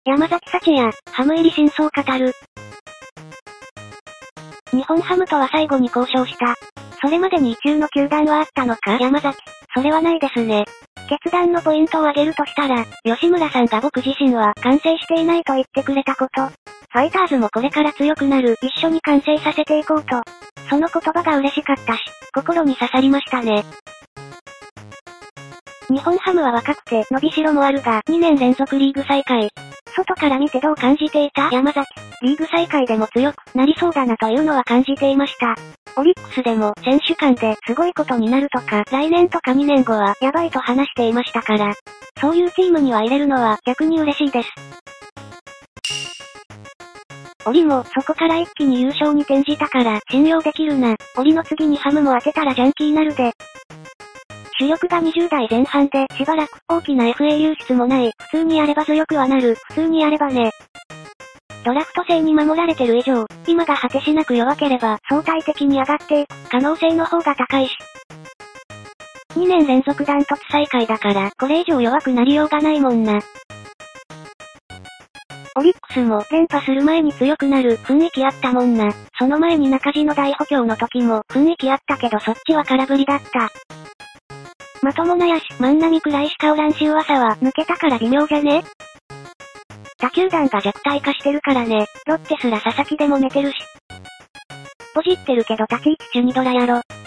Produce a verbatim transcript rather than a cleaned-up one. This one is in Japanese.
山崎幸也、ハム入り真相語る。日本ハムとは最後に交渉した。それまでに意中の球団はあったのか山崎。それはないですね。決断のポイントを挙げるとしたら、吉村さんが僕自身は完成していないと言ってくれたこと。ファイターズもこれから強くなる、一緒に完成させていこうと。その言葉が嬉しかったし、心に刺さりましたね。日本ハムは若くて伸びしろもあるが、にねん連続リーグ最下位。外から見てどう感じていた山崎。リーグ最下位でも強くなりそうだなというのは感じていました。オリックスでも選手間ですごいことになるとか、来年とかにねんごはやばいと話していましたから、そういうチームには入れるのは逆に嬉しいです。オリもそこから一気に優勝に転じたから信用できるな。オリの次にハムも当てたらジャンキーなるで。主力がにじゅうだいぜん半でしばらく大きな エフエー 流出もない。普通にやれば強くはなる。普通にやればね。ドラフト制に守られてる以上、今が果てしなく弱ければ相対的に上がっていく可能性の方が高いし。にねん連続ダントツ最下位だから、これ以上弱くなりようがないもんな。オリックスも連覇する前に強くなる雰囲気あったもんな。その前に中地の大補強の時も雰囲気あったけどそっちは空振りだった。まともなやし、万波くらいしかおらんし噂は抜けたから微妙じゃね？他球団が弱体化してるからね。ロッテすら佐々木でも寝てるし。ポジってるけど立ち位置中にドラやろ。